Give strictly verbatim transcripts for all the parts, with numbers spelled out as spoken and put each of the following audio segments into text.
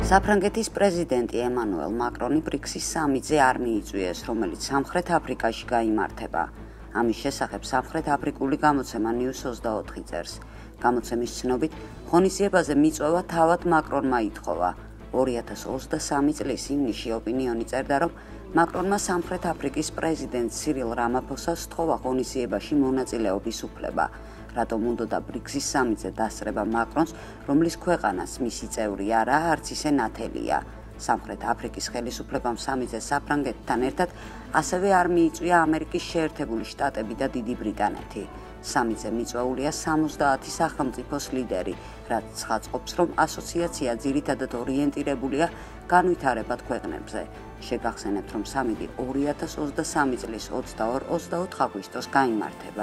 საფრანგეთის პრეზიდენტი ემანუელ მაკრონი ბრიქსის სამიტზე არ მიიწვიეს, რომელიც სამხრეთ აფრიკაში გაიმართება. ამის შესახებ სამხრეთ აფრიკული გამოცემა ნიუს ოცდაოთხი წერს. გამოცემის ცნობით, ღონისძიებაზე მიწვევა თავად მაკრონმა ითხოვა. ორი ათას ოცდასამი წლის ივნისში ოპინიონი წერდა, რომ მაკრონმა სამხრეთ აფრიკის პრეზიდენტ სირილ რამაფოსას სთხოვა ღონისძიებაში მონაწილეობის უფლება. რატომ უნდოდა ბრიქსის სამიტზე დასწრება მაკრონს, რომლის ქვეყანას მისი წევრი არაა, არც ისე ნათელია. სამხრეთ აფრიკის ხელისუფლებამ სამიტზე საფრანგეთთან ერთად ასევე არ მიიწვია ამერიკის შეერთებული შტატები და დიდი ბრიტანეთი. სამიტზე მიწვეულია სამოცდაათი სახელმწიფოს ლიდერი, რაც ცხადყოფს, რომ ასოციაცია ძირითადად ორიენტირებულია განვითარებად ქვეყნებზე. შეგახსენებთ, რომ სამიტი ორი ათას ოცდასამი წლის ოცდაორი ოცდაოთხ აგვისტოს გაიმართება.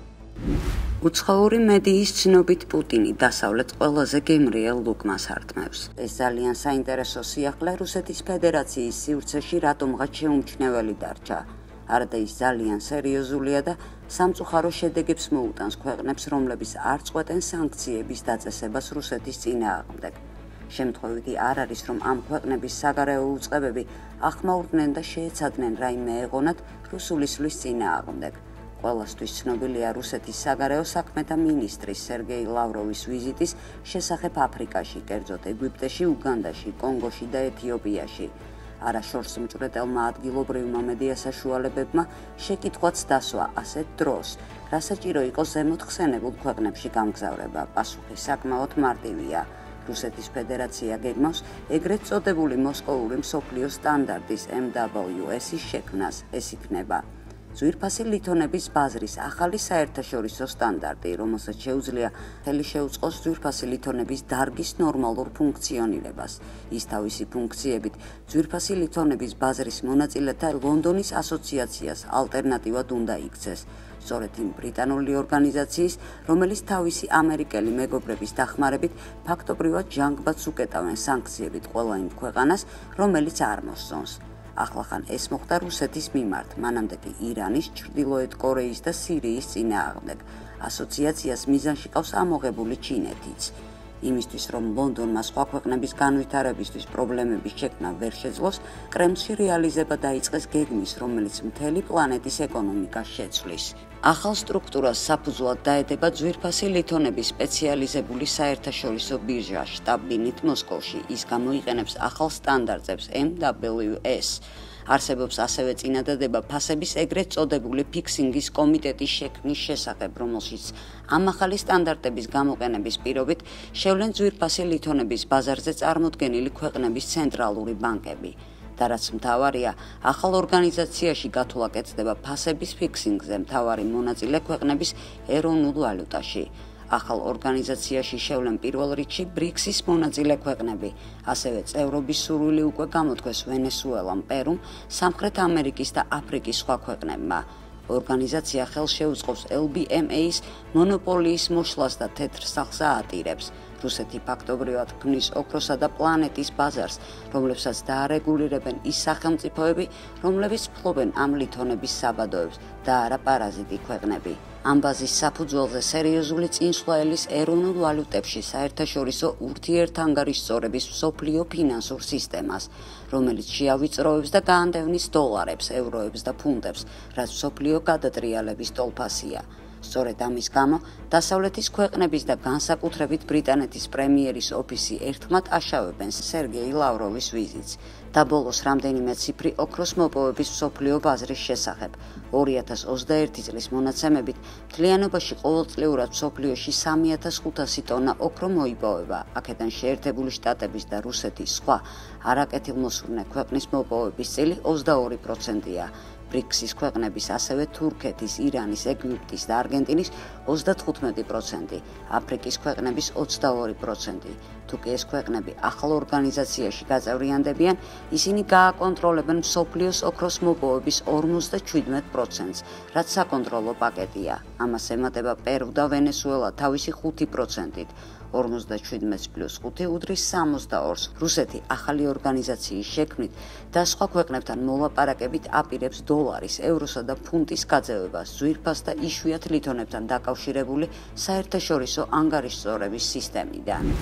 უცხოური მედიის ცნობით პუტინი დასავლეთ ყველაზე გემრიელ ლუკმას არტმევს. ეს ძალიან საინტერესო სიახლე რუსეთის ფედერაციის სივრცეში რატომღაც შეუმჩნეველი დარჩა. არადა ის ძალიან სერიოზულია და სამწუხარო შედეგებს მოუტანს ქვეყნებს, რომლებიც არ წყვეტენ სანქციების დაწესებას რუსეთის წინააღმდეგ. შემთხვევითი არ არის, რომ ამ ქვეყნების საგარეო უწყებები ახმაურდნენ და შეეცადნენ რაიმე ეღონათ რუსულისლის წინააღმდეგ. ყველასთვის ცნობილია რუსეთის საგარეო საქმეთა მინისტრის სერგეი ლავროვის ვიზიტის შესახებ აფრიკაში, კერძოდ ეგვიპტეში, უგანდაში, კონგოში და ეთიოპიაში. არაშორს მჭვრეტელმა ადგილობრივმა მედია საშუალებებმა შეკითხვაც დასვა ასეთ დროს, რა საჭირო იყო ზემოთ ხსენებულ ქვეყნებში გამგზავრება. პასუხი საკმაოდ მარტივია. რუსეთის ფედერაცია გეგმავს ეგრეთ წოდებული მოსკოვური მსოფლიო სტანდარტის ემ დაბლიუ ეს-ის შექმნას. ეს იქნება ძვირფასი ლითონების ბაზრის ახალი საერთაშორისო სტანდარტი, რომელსაც შეუძლია ხელი შეუწყოს ძვირფასი ლითონების დარგის ნორმალურ ფუნქციონირებას. ის თავისი ფუნქციებით ძვირფასი ლითონების ბაზრის მონაწილეთა ლონდონის ასოციაციას ალტერნატივად უნდა იქცეს. სწორედ იმ ბრიტანული ორგანიზაციის, რომელიც თავისი ამერიკელი მეგობრების დახმარებით ფაქტობრივად ჟანგბადს უკეტავენ სანქციებით ყველა იმ ქვეყანას, რომელიც არ მოსწონს. ახლახან ეს მოხდა რუსეთის მიმართ, მანამდე კი ირანის, ჩრდილოეთ კორეის და სირიის წინააღმდეგ. ასოციაციას მიზანში ყავს ამოღებული ჩინეთიც. იმისთვის, რომ ლონდონმა სხვა ქვეყნების განვითარებისთვის პრობლემების შექმნა ვერ შეძლოს, კრემლში რეალიზება დაიწყეს გეგმის, რომელიც მთელი პლანეტის ეკონომიკას შეცვლის. ახალ სტრუქტურას საფუძვლად დაედება ძვირფასი ლითონების სპეციალიზებული საერთაშორისო ბირჟა შტაბ-ბინით მოსკოვში. ის გამოიყენებს ახალ სტანდარტებს ემ დაბლიუ ეს. არსებობს ასევე წინადადება ფასების ეგრეთ წოდებული ფიქსინგის კომიტეტის შექმნის შესახებ, რომელშიც ამ ახალი სტანდარტების გამოყენების პირობით შევლენ ძვირფასი ლითონების ბაზარზე წარმოდგენილი ქვეყნების ცენტრალური ბანკები. და რაც მთავარია, ახალ ორგანიზაციაში გათვლა კეთდება ფასების ფიქსინგზე მთავარი მონაწილე ქვეყნების ეროვნულ ვალუტაში. ახალ ორგანიზაციაში შევლენ პირველ რიგში ბრიქსის მონაწილე ქვეყნები, ასევე წევრობის სურვილი უკვე გამოთქვეს ვენესუელამ, პერუმ, სამხრეთ ამერიკის და აფრიკის სხვა ქვეყნებმა. ორგანიზაცია ხელს შეუწყობს ელ ბი ემ ეის მონოპოლიის მოშლას და თეთრ სახლს აატირებს. რუსეთი ფაქტობრივად ქმნის ოქროსა და პლანეტის ბაზარს, რომლებსაც დაარეგულირებენ ის სახელმწიფოები, რომლებიც ფლობენ ამ ლითონების საბადოებს და არა პარაზიტი ქვეყნები. ამ ბაზის საფუძველზე სერიოზული წინსვლა ელის ეროვნულ ვალუტებში საერთაშორისო ურთიერთანგარიშწორების მსოფლიო ფინანსურ სისტემას, რომელიც შეავიწროვებს და გაანდევნის დოლარებს, ევროებს და ფუნტებს, რაც მსოფლიო გადატრიალების ტოლფასია. სწორედ ამის გამო, დასავლეთის ქვეყნების და განსაკუთრებით ბრიტანეთის პრემიერის ოფისი ერთხმად აშავებენ სერგეი ლავროვის ვიზიტს. და ბოლოს რამდენიმე ციფრი ოქროს მოპოვების მსოფლიო ბაზრის შესახებ. ორი ათას ოცდაერთი წლის მონაცემებით მთლიანობაში ყოველწლიურად მსოფლიოში სამი ათას ხუთასი ტონა ოქრო მოიპოვება. აქედან შეერთებული შტატების და რუსეთის სხვა არაკეთილმოსურნე ქვეყნის მოპოვების წილი ოცდაორი პროცენტია. ბრიქსის ქვეყნების, ასევე თურქეთის, ირანის, ეგვიპტის და არგენტინის ოცდათხუთმეტი პროცენტი, აფრიკის ქვეყნების ოცდაორი პროცენტი. თუ კი ეს ქვეყნები ახალ ორგანიზაციაში გაწევრიანდებიან, ისინი გააკონტროლებენ მსოფლიოს ოქროს მოპოვების ორმოცდაშვიდმეტ პროცენტს, რაც საკონტროლო პაკეტია. ამას ემატება პერუ და ვენესუელა თავისი ხუთი პროცენტით. ორმოცდაშვიდმეტს პლუს ხუთი უდრის სამოცდაორს. რუსეთი ახალი ორგანიზაციის შექმნით და სხვა ქვეყნებთან მოლაპარაკებით აპირებს დოლარის, ევროსა და ფუნტის გაძევებას ძვირფას და იშვიათ ლითონებთან დაკავშირებული საერთაშორისო ანგარიშწორების სისტემიდან.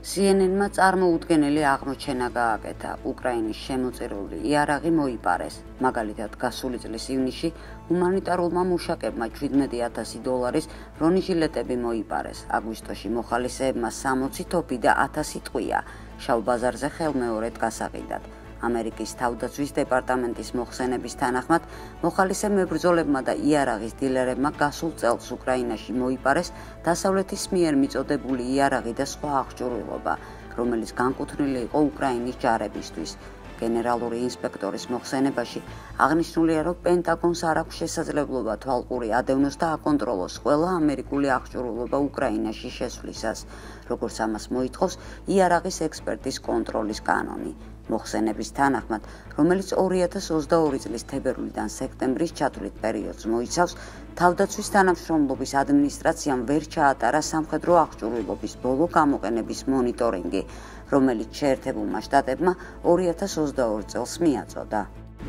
C N N-მა წარმოუდგენელი აღმოჩენა გააკეთა. უკრაინის შემოწირული იარაღი მოიპარეს. მაგალითად, გასული წლის ივნისში ჰუმანიტარულმა მუშაკებმა შვიდმეტი ათასი დოლარის ბრონეჟილეტები მოიპარეს. აგვისტოში მოხალისეებმა სამოცი თოფი და ათასი ტყვია შავ ბაზარზე ხელმეორედ გასაყიდად. ამერიკის თავდაცვის დეპარტამენტის მოხსენების თანახმად, მოხალისე მებრძოლებმა და იარაღის დილერებმა გასულ წელს უკრაინაში მოიპარეს დასავლეთის მიერ მიწოდებული იარაღი და სხვა აღჭურვილობა, რომელიც განკუთვნილი იყო უკრაინის ჯარებისთვის. გენერალური ინსპექტორის მოხსენებაში აღნიშნულია, რომ პენტაგონს არ აქვს შესაძლებლობა თვალყური ადევნოს და აკონტროლოს ყველა ამერიკული აღჭურვილობა უკრაინაში შესვლისას, როგორც ამას მოითხოვს იარაღის ექსპერტის კონტროლის კანონი. მოხსენების თანახმად, რომელიც ორი ათას ოცდაორი წლის თებერვლიდან სექტემბრის ჩათვლით პერიოდს მოიცავს, თავდაცვის თანამშრომლობის ადმინისტრაციამ ვერ ჩაატარა სამხედრო აღჭურვილობის ბოლო გამოყენების მონიტორინგი, რომელიც შეერთებულმა შტატებმა ორი ათას ოცდაორ წელს მიაწოდა.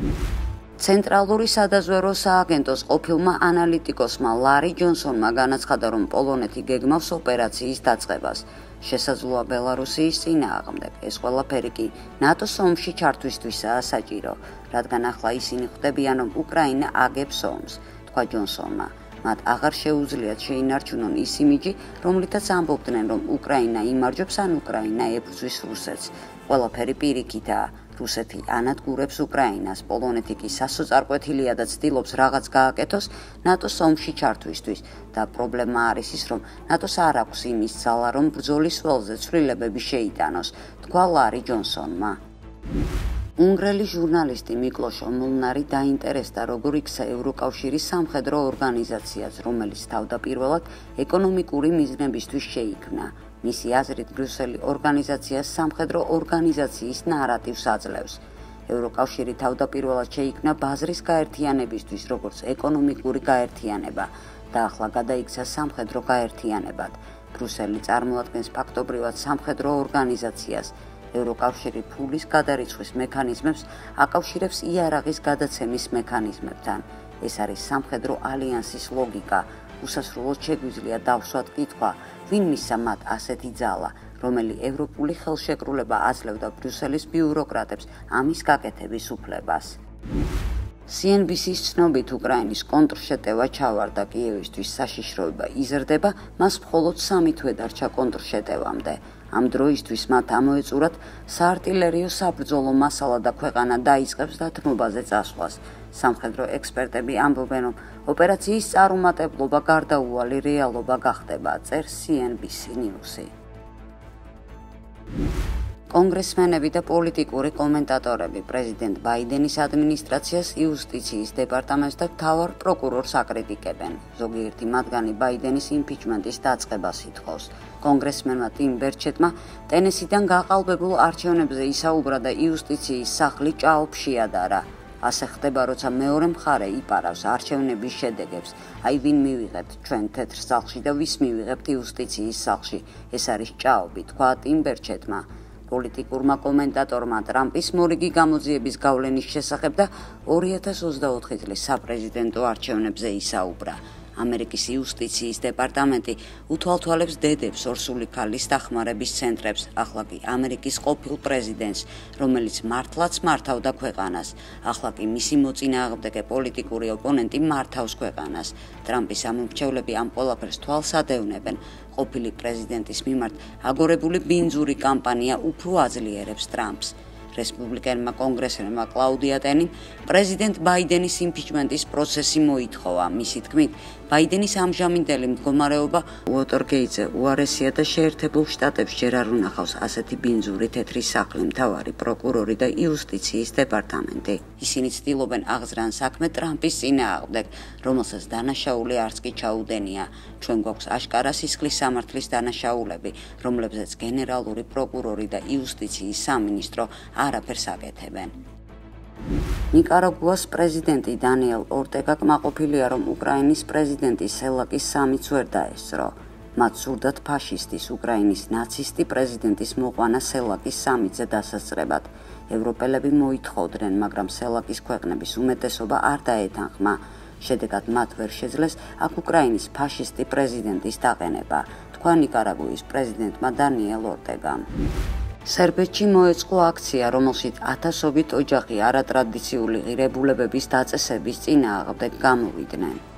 ცენტრალური სადაზვერვო სააგენტოს ყოფილმა ანალიტიკოსმა ლარი ჯონსონმა განაცხადა, რომ პოლონეთი გეგმავს ოპერაციის დაწყებას. შესაძლოა ბელარუსიის წინააღმდეგ. ეს ყველაფერი კი ნატოს ომში ჩართვისთვისაა საჭირო, რადგან ახლა ისინი ხვდებიან, რომ უკრაინა აგებს ომს, თქვა ჯონსონმა. მათ აღარ შეუძლიათ შეინარჩუნონ ის იმიჯი, რომლითაც ამბობდნენ, რომ უკრაინა იმარჯვებს ან უკრაინა ებრძვის რუსეთს. ყველაფერი პირიქითაა. რუსეთი ანადგურებს უკრაინას, პოლონეთი კი სასოწარკვეთილია და ცდილობს რაღაც გააკეთოს ნატოს ომში ჩართვისთვის და პრობლემა არის ის, რომ ნატოს არ აქვს იმის ძალა, რომ ბრძოლის ველზე ცვლილებები შეიტანოს, თქვა ლარი ჯონსონმა. უნგრელი ჟურნალისტი მიკლოშო მოლნარი დაინტერესდა, როგორ იქცა ევროკავშირის სამხედრო ორგანიზაციაც, რომელიც თავდაპირველად ეკონომიკური მიზნებისთვის შეიქმნა. მისი აზრით, ბრიუსელი ორგანიზაციას სამხედრო ორგანიზაციის ნარატივს აძლევს. ევროკავშირი თავდაპირველად შეიქმნა ბაზრის გაერთიანებისთვის, როგორც ეკონომიკური გაერთიანება და ახლა გადაიქცა სამხედრო გაერთიანებად. ბრიუსელი წარმოადგენს ფაქტობრივად სამხედრო ორგანიზაციას. ევროკავშირი ფულის გადარიცხვის მექანიზმებს აკავშირებს იარაღის გადაცემის მექანიზმებთან. ეს არის სამხედრო ალიანსის ლოგიკა. უსასრულოდ შეგვიძლია დავსვათ კითხვა, ვინ მისცა მათ ასეთი ძალა, რომელი ევროპული ხელშეკრულება აძლევდა ბრიუსელის ბიუროკრატებს ამის გაკეთების უფლებას. C N B C-ის ცნობით, უკრაინის კონტრშეტევა ჩავარდა, კიევისთვის საშიშროება იზრდება, მას მხოლოდ სამი თვე დარჩა კონტრშეტევამდე. ამ დროისთვის მათ ამოეწურათ საარტილერიო საბრძოლო მასალა და ქვეყანა დაიწყებს დათმობაზე წასვლას. სამხედრო ექსპერტები ამბობენ, რომ ოპერაციის წარუმატებლობა გარდაუვალი რეალობა გახდება, წერს C N B C News-ი. კონგრესმენები და პოლიტიკური კომენტატორები პრეზიდენტ ბაიდენის ადმინისტრაციას, იუსტიციის დეპარტამენტს და მთავარ პროკურორს აკრიტიკებენ. ზოგიერთი მათგანი ბაიდენის იმპიჩმენტის დაწყებას ითხოვს. კონგრესმენმა ტიმ ბერჩეტმა ტენესიდან გაყალბებულ არჩევნებზე ისაუბრა და იუსტიციის სახლი ჭაობში ადარა. ასე ხდება, როცა მეორე მხარე იპარავს არჩევნების შედეგებს. აი ვინ მივიღებთ ჩვენ თეთრ სახლში და ვის მივიღებთ იუსტიციის სახლში. ეს არის ჭაობი, თქვა ტიმ ბერჩეტმა. პოლიტიკურმა კომენტატორმა ტრამპის მორიგი გამოძიების გავლენის შესახებ და ორი ათას ოცდაოთხი წლის საპრეზიდენტო არჩევნებზე ისაუბრა. ამერიკის იუსტიციის დეპარტამენტი უთვალთვალებს დედებს ორსული ქალის დახმარების ცენტრებს, ახლა კი ამერიკის ყოფილ პრეზიდენტს, რომელიც მართლაც მართავდა ქვეყანას. ახლა კი მისი მოწინააღმდეგე პოლიტიკური ოპონენტი მართავს ქვეყანას. ტრამპის ამომრჩევლები ამ ყველაფერს თვალს ადევნებენ. ყოფილი პრეზიდენტის მიმართ აგორებული ბინძური კამპანია უფრო აძლიერებს ტრამპს. რესპუბლიკელმა კონგრესმენმა კლაუდია ტენიმ პრეზიდენტ ბაიდენის იმპიჩმენტის პროცესი მოითხოვა. მისი თქმით, ბაიდენის ამჟამინდელი მდგომარეობა უოტერგეიტზე უარესია და შეერთებულ შტატებს ჯერ არ უნახავს ასეთი ბინძური თეთრი სახლი, მთავარი პროკურორი და იუსტიციის დეპარტამენტი. ისინი ცდილობენ აღზრან საქმე ტრამპის წინააღმდეგ, რომელსაც დანაშაული არც კი ჩაუდენია. ჩვენ გვაქვს აშკარა სისხლის სამართლის დანაშაულები, რომლებზეც გენერალური პროკურორი და იუსტიციის სამინისტრო არაფერს აკეთებენ. ნიკარაგუას პრეზიდენტი დანიელ ორტეგა კმაყოფილია, რომ უკრაინის პრეზიდენტი სელაკის სამიც ვერ დაესწრო. მათ სურდათ ფაშისტის, უკრაინის ნაცისტი პრეზიდენტის მოყვანა სელაკის სამიძე დასასწრებად. ევროპელები მოითხოვდნენ, მაგრამ სელაკის ქვეყნების უმეტესობა არ დაეთანხმა. შედეგად მათ ვერ შეძლეს აქ უკრაინის ფაშისტი პრეზიდენტის დაყენება, თქვა გაითქვა ნიკარაგუის პრეზიდენტმა დანიელ ორტეგამ. სერბეთში მოეწყო აქცია, რომელშიც ათასობით ოჯახი არატრადიციული ღირებულებების დაწესების წინააღმდეგ გამოვიდნენ.